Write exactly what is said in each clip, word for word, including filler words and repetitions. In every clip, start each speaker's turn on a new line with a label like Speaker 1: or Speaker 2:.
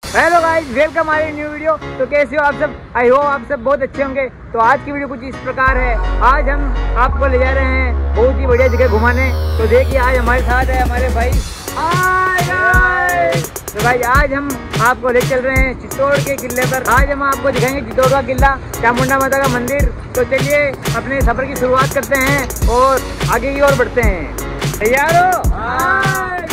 Speaker 1: Hello guys, welcome हमारे new video. तो कैसे हो आप सब? आई होप आप सब बहुत अच्छे होंगे। तो आज की वीडियो कुछ इस प्रकार है। आज हम आपको ले जा रहे हैं बहुत ही बढ़िया जगह घुमाने। तो देखिए आज हमारे साथ है हमारे भाई। तो भाई आज हम आपको ले चल रहे हैं चित्तौड़ के किले पर। आज हम आपको दिखाएंगे चित्तौड़ का किला, चामुंडा माता का मंदिर। तो चलिए अपने सफर की शुरुआत करते हैं और आगे की ओर बढ़ते हैं। तैयार हो?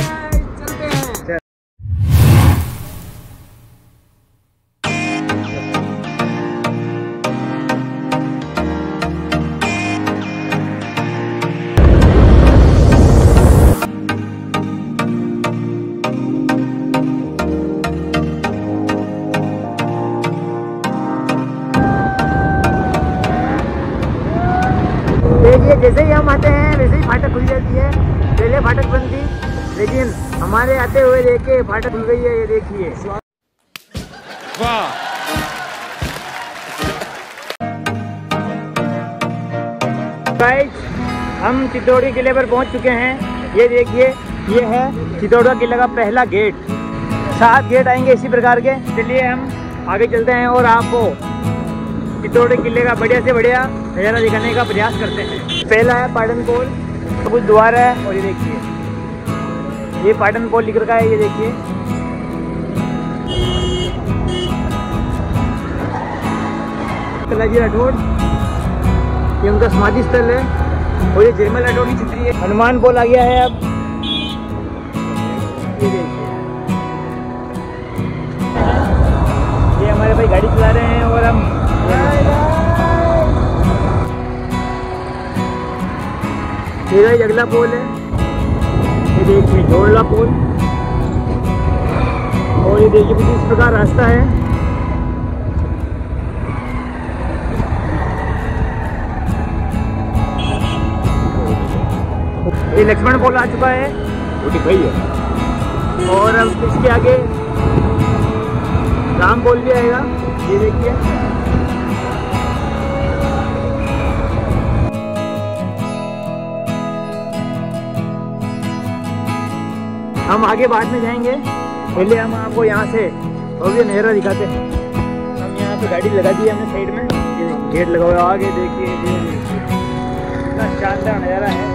Speaker 1: देखिए जैसे ही हम आते हैं वैसे ही फाटक खुल जाती है। पहले फाटक बंद थी, लेकिन हमारे आते हुए देख के फाटक खुल गई है। ये देखिए, वाह। गाइस हम चित्तौड़ के किले पर पहुंच चुके हैं। ये देखिए, ये है चित्तौड़ का किला का पहला गेट। सात गेट आएंगे इसी प्रकार के। चलिए हम आगे चलते हैं और आपको चित्तौड़ किले का बढ़िया से बढ़िया नज़ारा दिखाने का प्रयास करते हैं। पहला है पाटन पोल, कुछ द्वार है। और ये देखिए, ये पाटन पोल लिख रखा है। ये देखिए, कलाजी राठौड़, ये उनका समाधि स्थल है। और ये जयमल राठौड़ की छतरी है। हनुमान पोल आ गया है। अब ये देखिए, ये हमारे भाई गाड़ी चला रहे हैं और हम ये अगला पोल है। ये देखिए जोड़ला पोल। और ये देखिए कुछ इस प्रकार रास्ता है। ये लक्ष्मण पोल आ चुका है, वो दिखाई है। और अब इसके आगे राम पोल भी आएगा। ये देखिए, हम आगे बाद में जाएंगे। पहले हम आपको यहाँ से भव्य नज़ारा दिखाते हैं। हम यहाँ पे गाड़ी लगा दी है हमने साइड में। ये गेट लगा हुआ है आगे। देखिए इतना शानदार नज़ारा है।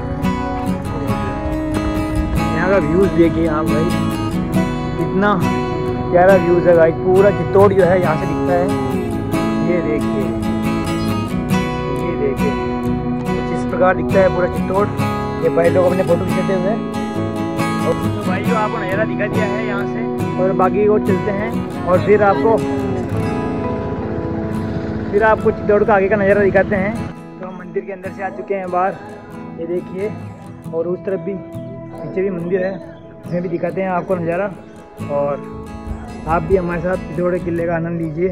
Speaker 1: यहाँ का व्यूज देखिए आप भाई, इतना प्यारा व्यूज है भाई। पूरा चित्तौड़ जो है यहाँ से दिखता है। ये देखिए, ये देखिए कुछ इस प्रकार दिखता है पूरा चित्तौड़। ये भाई लोग अपने फोटो खींचते हुए। तो भाई जो आपको नज़ारा दिखा दिया है यहाँ से, और बाकी और चलते हैं और फिर आपको फिर आपको चित्तौड़ का आगे का नज़ारा दिखाते हैं। तो हम मंदिर के अंदर से आ चुके हैं बाहर। ये देखिए, और उस तरफ भी पीछे भी मंदिर है, इसमें भी दिखाते हैं आपको नज़ारा। और आप भी हमारे साथ चित्तौड़ किले का आनंद लीजिए।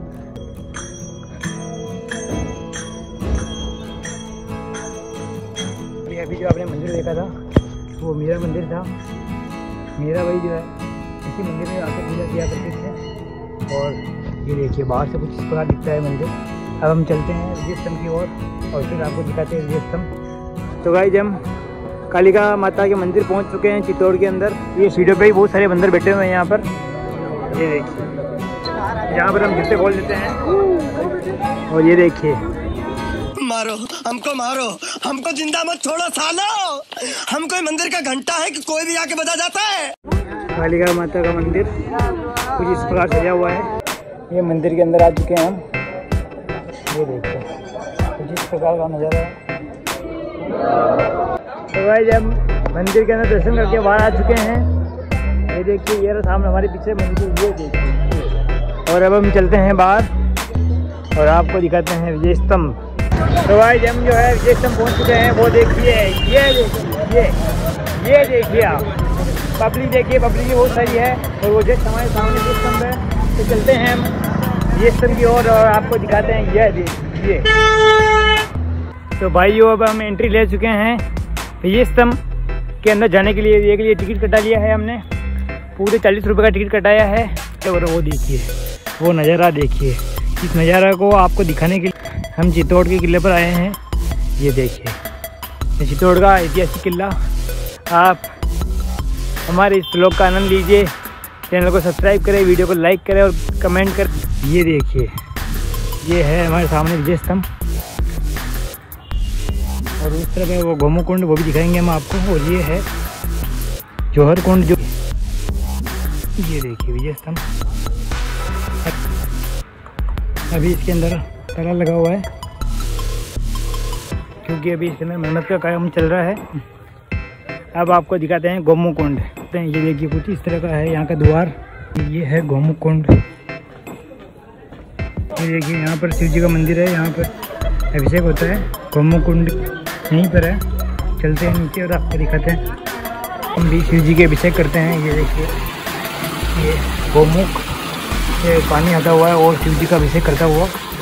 Speaker 1: अभी जो आपने मंदिर देखा था वो मेरा मंदिर था। मेरा भाई जो है इसी मंदिर में आकर पूजा किया करते थे। और ये देखिए बाहर से कुछ इस प्रकार दिखता है मंदिर। अब हम चलते हैं विजय स्तंभ की ओर और, और फिर आपको दिखाते हैं विजय स्तंभ। तो गाइस हम कालिका माता के मंदिर पहुंच चुके हैं चित्तौड़ के अंदर। ये सीढ़ियों पे ही बहुत सारे बंदर बैठे हुए हैं यहाँ पर। ये देखिए, यहाँ पर हम जूते खोल देते हैं। और ये देखिए,
Speaker 2: मारो हमको, मारो हमको, जिंदा मत छोड़ो सालो। हम कोई मंदिर का घंटा है कि कोई भी आके बजा जाता है।
Speaker 1: कालिका माता का मंदिर कुछ इस प्रकार सजा हुआ है। ये मंदिर के अंदर आ चुके हैं हम। ये देखिए कुछ इस प्रकार का नज़ारा है। तो भाई जब मंदिर के अंदर दर्शन करके बाहर आ चुके हैं। ये देखिए, ये रहा सामने हमारे पीछे मंदिर। ये देखिए, और अब हम चलते हैं बाहर और आपको दिखाते हैं विजय स्तंभ। तो भाई हम जो है विजय स्तंभ पहुँच चुके हैं। वो देखिए, ये देखिए, ये ये देखिए आप पब्लिक देखिए, पब्लिक भी बहुत सारी है। और वो जस्ट हमारे सामने विजय स्तंभ है। तो चलते हैं हम विजय स्तंभ की ओर और आपको दिखाते हैं। ये देखिए, तो भाइयों अब हम एंट्री ले चुके हैं विजय स्तंभ के अंदर जाने के लिए। एक लिए टिकट कटा लिया है हमने, पूरे चालीस रुपये का टिकट कटाया है। तो वो देखिए, वो नज़ारा देखिए। इस नज़ारा को आपको दिखाने के लिए हम चित्तौड़ के किले पर आए हैं। ये देखिए, चित्तौड़ का ऐतिहासिक किला। आप हमारे इस ब्लॉग का आनंद लीजिए चैनल को सब्सक्राइब करें, वीडियो को लाइक करें और कमेंट करें। ये देखिए, ये है हमारे सामने विजय स्तंभ और उस तरफ है वो गोमू कुंड, वो भी दिखाएंगे हम आपको। और ये है जौहर कुंड, जो ये देखिए विजय स्तंभ। अभी इसके अंदर ताला लगा हुआ है क्योंकि अभी इसके अंदर मरम्मत का काम चल रहा है। अब आपको दिखाते हैं गोमू कुंड। ये देखिए कुछ इस तरह का है यहाँ का द्वार। ये है गोमू कुंड। ये देखिए यहाँ पर शिव जी का मंदिर है, यहाँ पर अभिषेक होता है। गोमू कुंड यहीं पर है। चलते हैं नीचे और आपको दिखाते हैं। हम भी शिव जी के अभिषेक करते हैं। ये देखिए, ये गोमुख से पानी आता हुआ है और शिव जी का अभिषेक करता हुआ।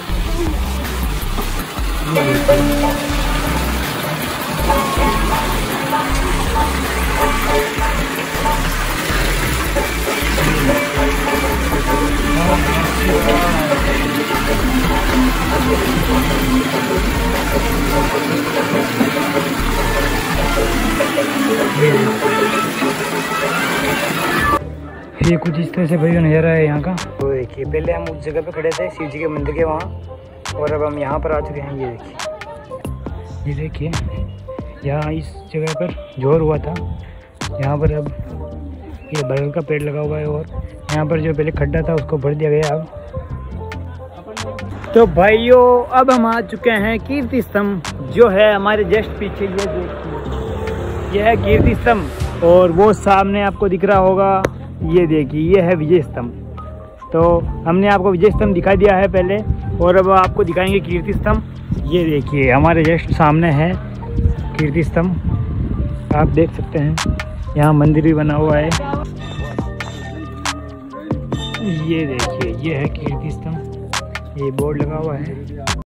Speaker 1: ये कुछ इस तरह से भाई नज़ारा है यहाँ का। तो देखिए, पहले हम उस जगह पे खड़े थे शिव जी के मंदिर के वहाँ, और अब हम यहाँ पर आ चुके हैं। ये देखिए, ये देखिए यहाँ इस जगह पर जोर हुआ था। यहाँ पर अब ये बरगद का पेड़ लगा हुआ है और यहाँ पर जो पहले खड्डा था उसको भर दिया गया। अब तो भाइयों, अब हम आ चुके हैं कीर्ति स्तंभ, जो है हमारे जस्ट पीछे। ये देखिए, यह है कीर्ति स्तंभ और वो सामने आपको दिख रहा होगा। ये देखिए, ये है विजय स्तंभ। तो हमने आपको विजय स्तंभ दिखा दिया है पहले, और अब आपको दिखाएंगे कीर्ति स्तंभ। ये देखिए हमारे जस्ट सामने है कीर्ति स्तंभ, आप देख सकते हैं। यहाँ मंदिर भी बना हुआ है। ये देखिए, ये है कीर्ति स्तंभ, ये बोर्ड लगा हुआ है।